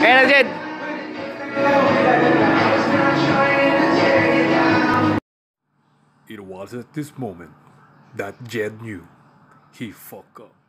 Ayan na, Jed! It was at this moment that Jed knew he fucked up.